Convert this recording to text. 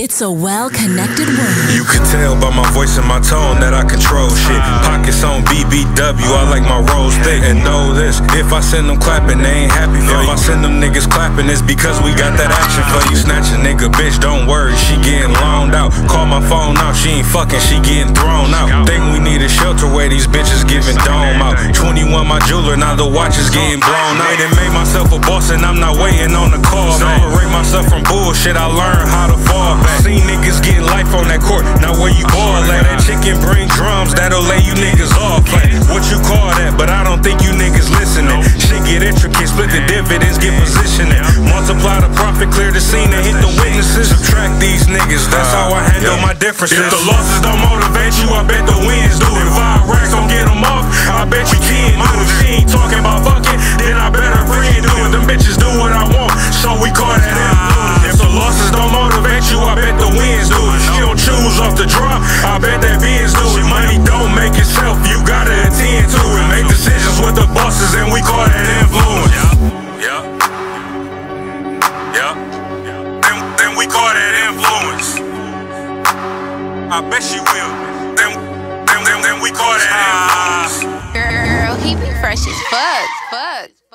It's a well-connected world. You can tell by my voice and my tone that I control shit. Pockets on BBW, I like my rolls thick. And know this, if I send them clapping, they ain't happy for you. If I send them niggas clapping, it's because we got that action for you. Snatch a nigga, bitch, don't worry, she getting loaned out. Call my phone out, she ain't fucking, she getting thrown out. Think we need a shelter where these bitches giving dome out. 21 my jeweler, now the watch is getting blown out. They made myself a boss and I'm not waiting on the call. Separate myself from bullshit, I learned how to fall back. Seen niggas get life on that court, now where you ball at? That chicken bring drums, that'll lay you niggas off. Like, what you call that? But I don't think you niggas listening. Shit get intricate, split the dividends, get positioning. Multiply the profit, clear the scene and hit the witnesses. Subtract these niggas, that's how I handle my differences. If the losses don't motivate you, I bet the wins do. If 5 racks don't get them off, I bet you can do. If she ain't talking about fucking, then I bet her friend do it. Them bitches do what I want, so we call that influence. If the losses don't motivate you, I bet the wins do. If she don't choose off the drop, I bet that Benz do it. Money don't make itself, you gotta attend to it. Make decisions with the bosses and we call that influence. Then we call that influence. I bet she will. Then we call that influence. Girl, he be fresh as fuck.